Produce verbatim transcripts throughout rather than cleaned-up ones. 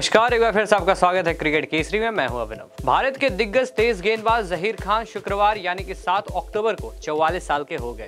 नमस्कार, एक बार फिर से आपका स्वागत है क्रिकेट केसरी में। मैं हूं अभिनव। भारत के दिग्गज तेज गेंदबाज जहीर खान शुक्रवार यानी कि सात अक्टूबर को चौवालीस साल के हो गए।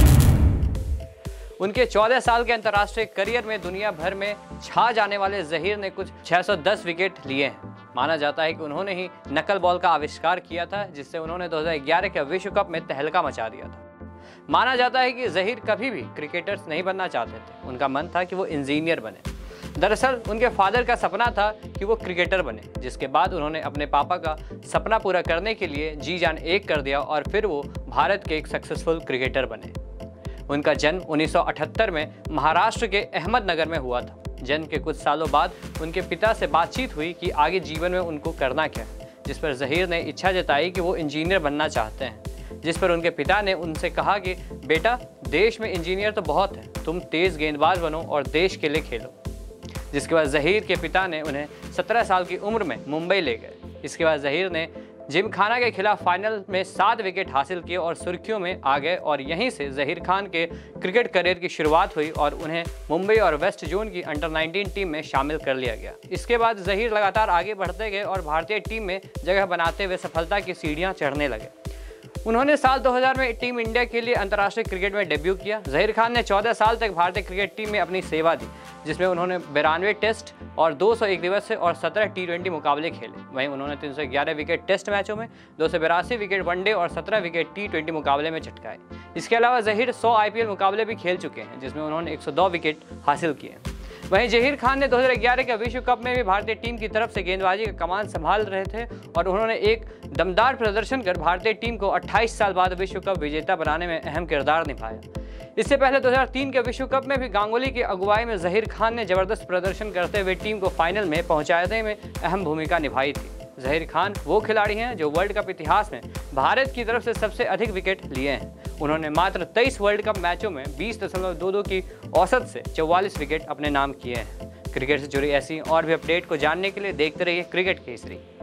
उनके चौदह साल के अंतर्राष्ट्रीय करियर में दुनिया भर में छा जाने वाले जहीर ने कुछ छह सौ दस विकेट लिए हैं। माना जाता है कि उन्होंने ही नकल बॉल का आविष्कार किया था, जिससे उन्होंने दो हज़ार ग्यारह के विश्व कप में तहलका मचा दिया था। माना जाता है कि जहीर कभी भी क्रिकेटर्स नहीं बनना चाहते थे, उनका मन था कि वो इंजीनियर बने। दरअसल उनके फादर का सपना था कि वो क्रिकेटर बने, जिसके बाद उन्होंने अपने पापा का सपना पूरा करने के लिए जी जान एक कर दिया और फिर वो भारत के एक सक्सेसफुल क्रिकेटर बने। उनका जन्म उन्नीस सौ अठहत्तर में महाराष्ट्र के अहमदनगर में हुआ था। जन्म के कुछ सालों बाद उनके पिता से बातचीत हुई कि आगे जीवन में उनको करना क्या है, जिस पर जहीर ने इच्छा जताई कि वो इंजीनियर बनना चाहते हैं। जिस पर उनके पिता ने उनसे कहा कि बेटा, देश में इंजीनियर तो बहुत है, तुम तेज गेंदबाज बनो और देश के लिए खेलो। जिसके बाद जहीर के पिता ने उन्हें सत्रह साल की उम्र में मुंबई ले गए। इसके बाद जहीर ने जिमखाना के खिलाफ फाइनल में सात विकेट हासिल किए और सुर्खियों में आ गए और यहीं से जहीर खान के क्रिकेट करियर की शुरुआत हुई और उन्हें मुंबई और वेस्ट जोन की अंडर नाइनटीन टीम में शामिल कर लिया गया। इसके बाद जहीर लगातार आगे बढ़ते गए और भारतीय टीम में जगह बनाते हुए सफलता की सीढ़ियाँ चढ़ने लगे। उन्होंने साल दो हज़ार में टीम इंडिया के लिए अंतर्राष्ट्रीय क्रिकेट में डेब्यू किया। जहीर खान ने चौदह साल तक भारतीय क्रिकेट टीम में अपनी सेवा दी, जिसमें उन्होंने बिरानवे टेस्ट और दो सौ एक दिवसीय और सत्रह टी ट्वेंटी मुकाबले खेले। वहीं उन्होंने तीन सौ ग्यारह विकेट टेस्ट मैचों में, दो सौ बिरासी विकेट वनडे और सत्रह विकेट टी ट्वेंटी मुकाबले में चटकाए। इसके अलावा जहीर सौ आई पी एल मुकाबले भी खेल चुके हैं, जिसमें उन्होंने एक सौ दो विकेट हासिल किए। वहीं जहीर खान ने दो हज़ार ग्यारह के विश्व कप में भी भारतीय टीम की तरफ से गेंदबाजी का कमान संभाल रहे थे और उन्होंने एक दमदार प्रदर्शन कर भारतीय टीम को अट्ठाईस साल बाद विश्व कप विजेता बनाने में अहम किरदार निभाया। इससे पहले दो हज़ार तीन के विश्व कप में भी गांगुली की अगुवाई में जहीर खान ने जबरदस्त प्रदर्शन करते हुए टीम को फाइनल में पहुंचाने में अहम भूमिका निभाई थी। जहीर खान वो खिलाड़ी हैं जो वर्ल्ड कप इतिहास में भारत की तरफ से सबसे अधिक विकेट लिए हैं। उन्होंने मात्र तेईस वर्ल्ड कप मैचों में बीस दशमलव दो दो की औसत से चौवालीस विकेट अपने नाम किए हैं। क्रिकेट से जुड़ी ऐसी और भी अपडेट को जानने के लिए देखते रहिए क्रिकेट केसरी।